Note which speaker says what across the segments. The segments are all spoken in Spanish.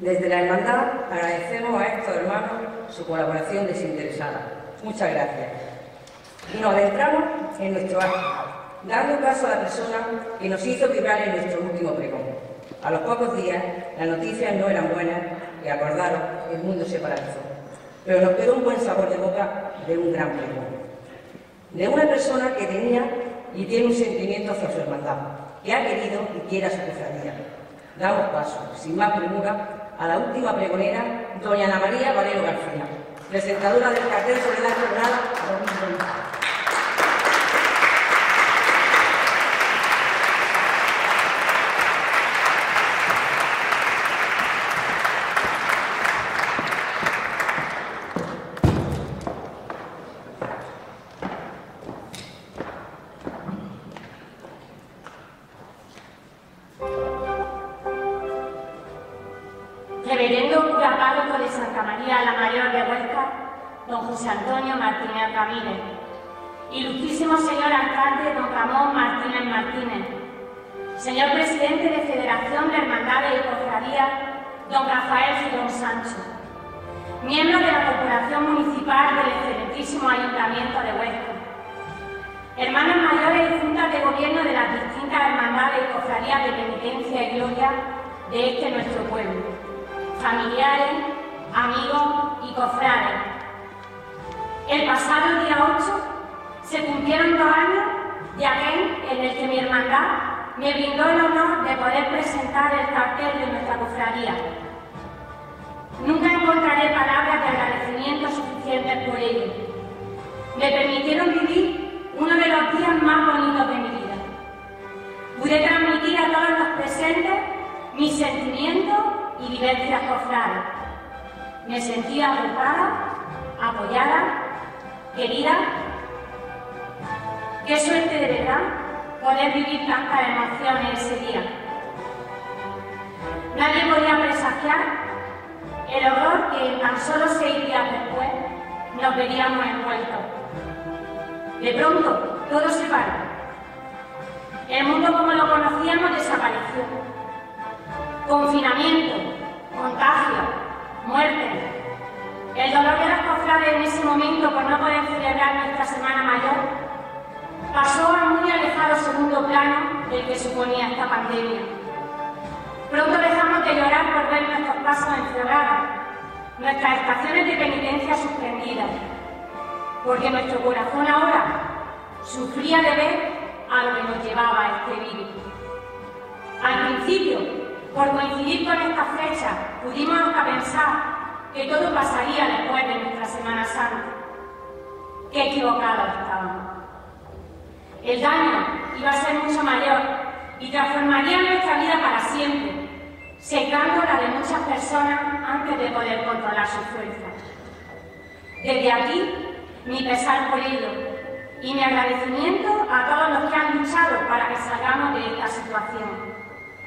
Speaker 1: Desde la Hermandad agradecemos a estos hermanos su colaboración desinteresada. Muchas gracias. Y nos adentramos en nuestro acto, dando paso a la persona que nos hizo vibrar en nuestro último pregón. A los pocos días, las noticias no eran buenas y, acordaros, el mundo se paralizó. Pero nos quedó un buen sabor de boca de un gran pregón. De una persona que tenía y tiene un sentimiento hacia su hermandad, que ha querido y quiere a su cofradía. Damos paso, sin más premura, a la última pregonera, doña Ana María Valero García, presentadora del cartel Soledad Coronada 2020.
Speaker 2: Reverendo cura párroco de Santa María la Mayor de Huesca, don José Antonio Martínez Ramírez. Ilustrísimo señor alcalde, don Ramón Martínez Martínez. Señor presidente de Federación de Hermandades y Cofradías, don Rafael Girón Sancho. Miembros de la Corporación Municipal del excelentísimo Ayuntamiento de Huesca. Hermanas mayores y juntas de gobierno de las distintas hermandades y cofradías de penitencia y gloria de este nuestro pueblo. Familiares, amigos y cofrades. El pasado día 8 se cumplieron 2 años de aquel en el que mi hermandad me brindó el honor de poder presentar el cartel de nuestra cofradía. Nunca encontraré palabras de agradecimiento suficientes por ello. Me permitieron vivir uno de los días más bonitos de mi vida. Pude transmitir a todos los presentes mis sentimientos y vivencias cofrades. Me sentía agrupada, apoyada, querida. Qué suerte de verdad poder vivir tantas emociones ese día. Nadie podía presagiar el horror que en tan solo 6 días después nos veríamos envueltos. De pronto, todo se paró. El mundo como lo conocíamos desapareció. Confinamiento, contagio, muerte. El dolor de los cofrades en ese momento por no poder celebrar nuestra Semana Mayor pasó a muy alejado segundo plano del que suponía esta pandemia. Pronto dejamos de llorar por ver nuestros pasos encerrados, nuestras estaciones de penitencia suspendidas, porque nuestro corazón ahora sufría de ver a lo que nos llevaba a este virus. Al principio, por coincidir con esta fecha, pudimos hasta pensar que todo pasaría después de nuestra Semana Santa. Qué equivocados estábamos. El daño iba a ser mucho mayor y transformaría nuestra vida para siempre, secando la de muchas personas antes de poder controlar su fuerza. Desde aquí, mi pesar por ello y mi agradecimiento a todos los que han luchado para que salgamos de esta situación.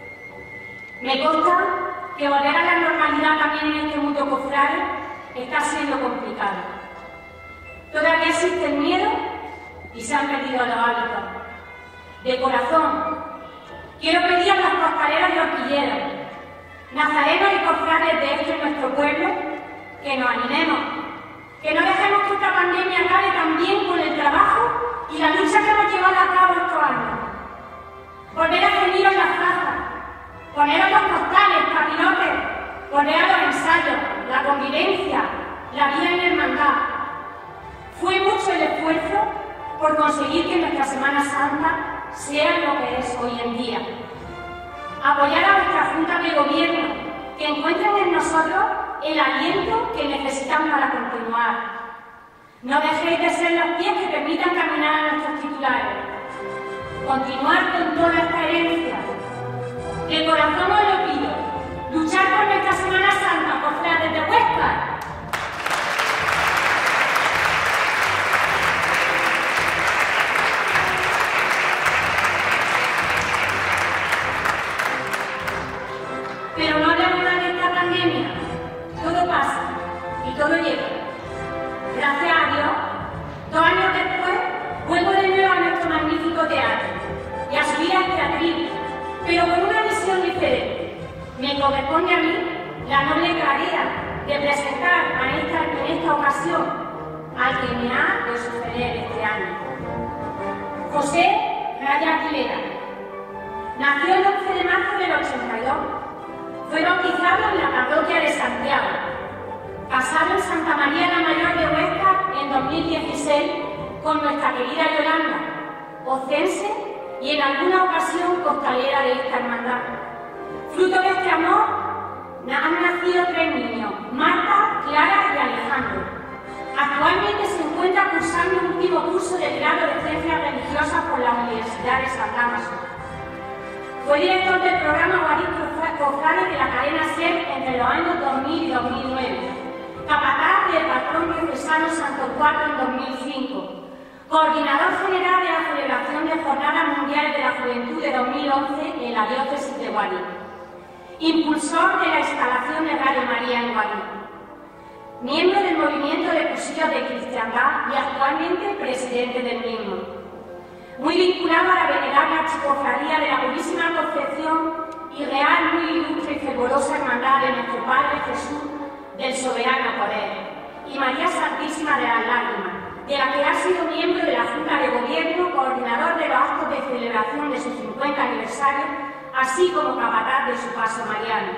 Speaker 2: Me consta que volver a la normalidad también en este mundo cofrade está siendo complicado. Todavía existe el miedo y se han perdido los hábitos. De corazón, quiero pedir a las costaleras y horquilleros, nazarenos y cofrades de este nuestro pueblo, que nos animemos, que no dejemos que esta pandemia acabe también con el trabajo y la lucha que hemos llevado a cabo estos años. Volver a reuniros las plazas, poneros los costales, capirotes, poner a los ensayos, la convivencia, la vida en hermandad. Fue mucho el esfuerzo por conseguir que nuestra Semana Santa sea lo que es hoy en día. Apoyar a nuestra Junta de Gobierno, que encuentren en nosotros el aliento que necesitan para continuar. No dejéis de ser los pies que permitan caminar a nuestros titulares. Continuar con toda esta herencia. De corazón os lo pido, luchar por nuestra Semana Santa, cofrades de Huesca. Pero no hablemos de esta pandemia. Todo pasa y todo llega. Gracias a Dios, 2 años después, vuelvo de nuevo a nuestro magnífico teatro y a subir al teatril, pero con una visión diferente. Me corresponde a mí la noble tarea de presentar en esta ocasión al que me ha de suceder este año. José Raya Aguilera nació el 11 de marzo del 82. Fue bautizado en la parroquia de Santiago, casado en Santa María la Mayor de Huesca en 2016 con nuestra querida Yolanda, ocense y en alguna ocasión costalera de esta hermandad. Fruto de este amor han nacido 3 niños, Marta, Clara y Alejandro. Actualmente se encuentra cursando el último curso de grado de Ciencias Religiosas por la Universidad de San Damaso. Fue director del programa Guadix Cofrades de la cadena SER entre los años 2000 y 2009, capataz del patrón diocesano Santo Cuarto en 2005, coordinador general de la celebración de Jornadas Mundiales de la Juventud de 2011 en la diócesis de Guadix, impulsor de la instalación de Radio María en Guadix, miembro del movimiento de cursillos de cristiandad y actualmente presidente del mismo. Muy vinculado a la venerable archicofradía de la Purísima Concepción y real, muy ilustre y fervorosa hermandad de nuestro Padre Jesús del Soberano Poder y María Santísima de las Lágrimas, de la que ha sido miembro de la Junta de Gobierno, coordinador de los actos de celebración de su 50 aniversario, así como capataz de su paso mariano.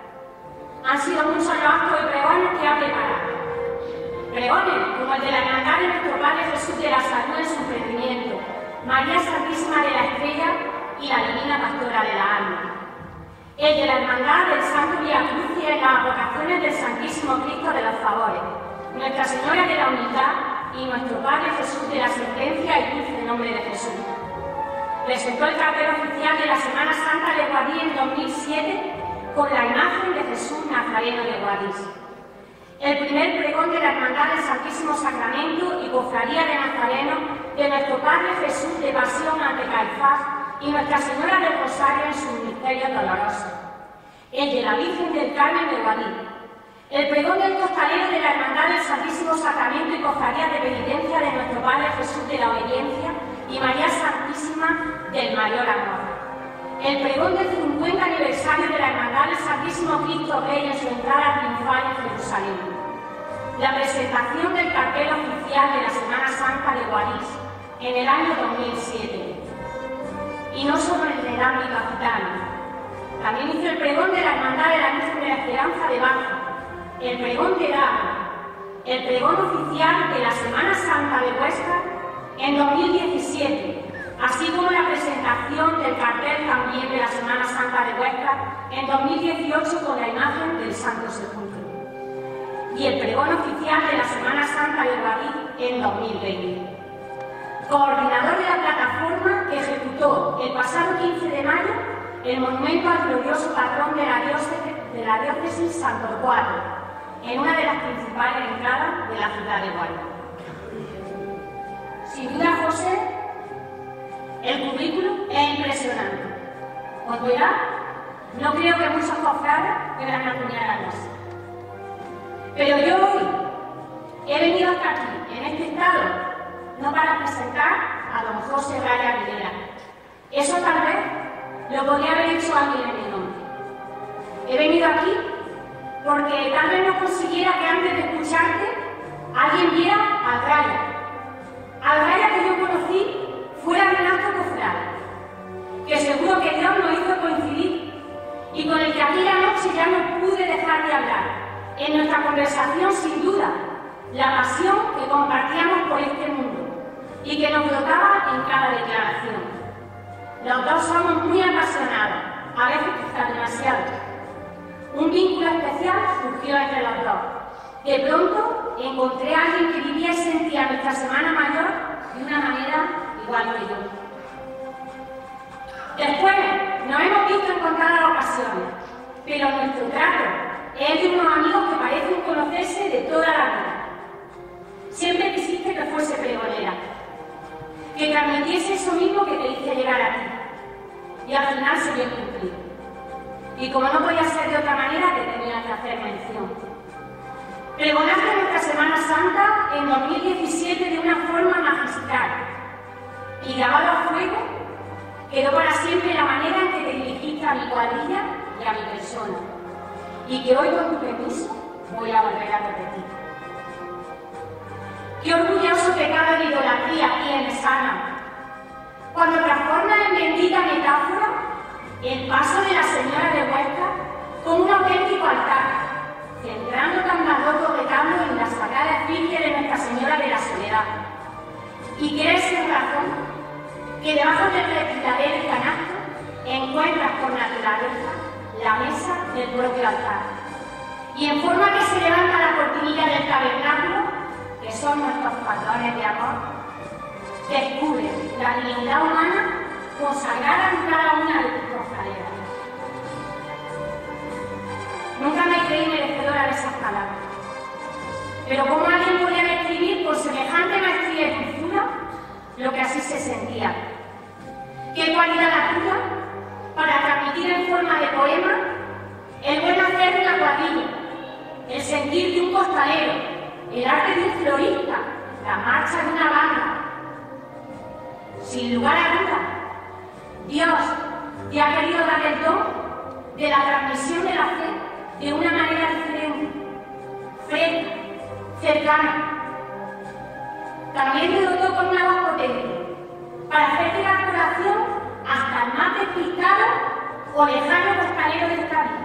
Speaker 2: Han sido muchos los actos y pregones que ha preparado. Pregones como el de la hermandad de nuestro Padre Jesús de la Salud en su emprendimiento, María Santísima de la Estrella y la Divina Pastora de la Alma. El de la Hermandad del Santo Vía Crucis en las advocaciones del Santísimo Cristo de los Favores, Nuestra Señora de la Humildad y nuestro Padre Jesús de la Sentencia y Dulce Nombre de Jesús. Presentó el cartel oficial de la Semana Santa de Guadix en 2007 con la imagen de Jesús Nazareno de Guadix. El primer pregón de la Hermandad del Santísimo Sacramento y Cofradía de Nazareno de nuestro Padre Jesús de Pasión ante Caifás y Nuestra Señora del Rosario en su ministerio doloroso. El de la Virgen del Carmen de Guadix. El pregón del costalero de la Hermandad del Santísimo Sacramento y Cofradía de Penitencia de nuestro Padre Jesús de la Obediencia y María Santísima del Mayor Amor. El pregón del 50 aniversario de la Hermandad del Santísimo Cristo Rey en su entrada triunfal en Jerusalén. La presentación del cartel oficial de la Semana Santa de Guadix en el año 2007. Y no solo en el ámbito gitano. También hizo el pregón de la Hermandad de la Virgen de la Esperanza de Baja, el pregón de Dama, el pregón oficial de la Semana Santa de Huesca en 2017, así como la presentación del cartel también de la Semana Santa de Huesca en 2018 con la imagen del Santo Sepulcro, y el pregón oficial de la Semana Santa de Guadix en 2020. Coordinador de la plataforma que ejecutó el pasado 15 de mayo el monumento al glorioso patrón de la diócesis Santo Cuarto, en una de las principales entradas de la ciudad de Guadix. Sin duda, José, el currículum es impresionante. ¿Os verá? No creo que muchos cofrades puedan acuñar así. Pero yo hoy he venido hasta aquí, en este estado, no para presentar a don José Raya Aguilera. Eso tal vez lo podría haber hecho alguien en mi nombre. He venido aquí porque tal vez no consiguiera que antes de escucharte alguien viera al Raya que yo conocí fuera del acto cofrade, que seguro que Dios nos hizo coincidir y con el que aquella noche ya no pude dejar de hablar. En nuestra conversación, sin duda, la pasión que compartíamos por este mundo y que nos brotaba en cada declaración. Los dos somos muy apasionados, a veces quizá demasiado. Un vínculo especial surgió entre los dos. De pronto encontré a alguien que vivía y sentía nuestra Semana Mayor de una manera igual que yo. Después nos hemos visto en contadas ocasiones, pero nuestro trato es de unos amigos que parecen conocerse de toda la vida. Siempre quisiste que fuese pregonera, que transmitiese eso mismo que te hice llegar a ti, y al final se vio cumplido. Y como no podía ser de otra manera, te tenía que hacer mención. Pregonaste nuestra Semana Santa en 2017 de una forma magistral, y grabado a fuego quedó para siempre la manera en que te dirigiste a mi cuadrilla y a mi persona. y que hoy, con tu permiso, voy a volver a repetir. Qué orgulloso pecado de idolatría tienes, Ana, cuando transformas en bendita metáfora el paso de la señora de Huesca como un auténtico altar, centrando tan barroco retablo en la sagrada esfinge de Nuestra Señora de la Soledad. Y crees sin razón que debajo del respiradero y canasto encuentras por naturaleza la mesa del propio altar. Y en forma que se levanta la cortinilla del tabernáculo, que son nuestros patrones de amor, descubre la dignidad humana consagrada en cada una de tus costaleras. Nunca me creí merecedora de esas palabras, pero ¿cómo alguien podía describir con semejante maestría y dulzura lo que así se sentía? ¿Qué cualidad la tuya para transmitir en forma de poema el buen hacer de la cuadrilla, el sentir de un costalero, el arte de un florista, la marcha de una banda? Sin lugar a duda, Dios te ha querido dar el don de la transmisión de la fe de una manera diferente, fresca, cercana. También te dotó con una voz potente para hacerte la curación hasta el más despistado o lejano costalero de esta vida.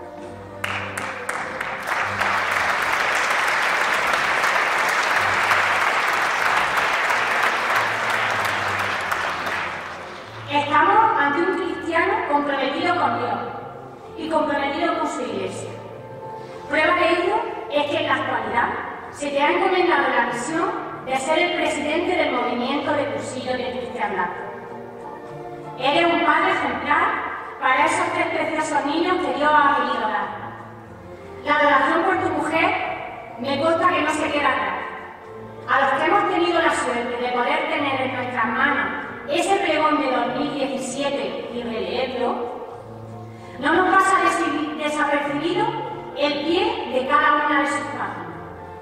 Speaker 2: Estamos ante un cristiano comprometido con Dios y comprometido con su Iglesia. Prueba de ello es que en la actualidad se te ha encomendado la misión de ser el presidente del movimiento de cursillo de cristiandad. Eres un padre ejemplar para esos tres preciosos niños que Dios ha querido dar. La adoración por tu mujer me consta que no se queda atrás. A los que hemos tenido la suerte de poder tener en nuestras manos ese pregón de 2017 y releerlo, no nos pasa desapercibido el pie de cada una de sus páginas.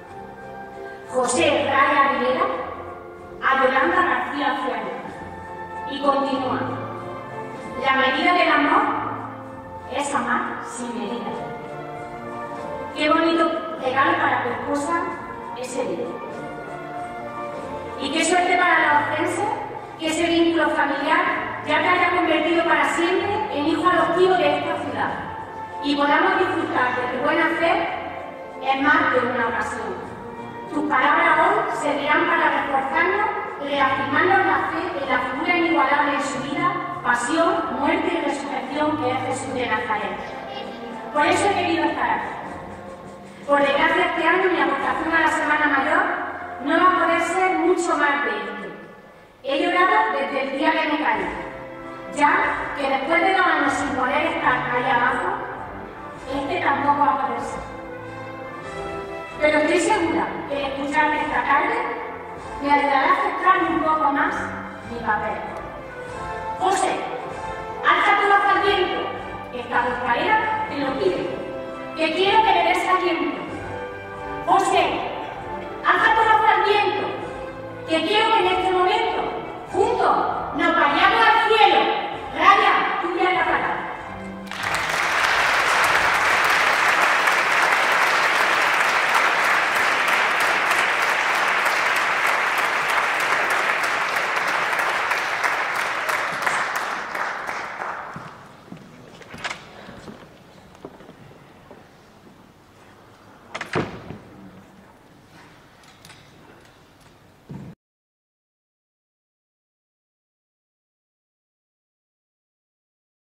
Speaker 2: José Raya Rivera a Yolanda García Fuentes. Y continúa. La medida del amor es amar sin medida. Qué bonito regalo para tu esposa ese día. Y qué suerte para la docencia que ese vínculo familiar ya te haya convertido para siempre en hijo adoptivo de esta ciudad y podamos disfrutar de tu buen hacer en más de una ocasión. Tus palabras hoy servirán para reforzarnos y reafirmarnos la fe en la figura inigualable de su vida, pasión, muerte y resurrección que es Jesús de Nazaret. Por eso he querido estar aquí. Por desgracia, este año mi aportación a la Semana Mayor no va a poder ser mucho más de esto. He llorado desde el día que me caí, ya que después de 2 años sin poder estar ahí abajo, este tampoco va a poder ser. Pero estoy segura que el escucharme esta tarde me ayudará a centrarme un poco más mi papel. José, alza tu voz al viento, esta buscadera te lo pide, que quiero que le des a tiempo,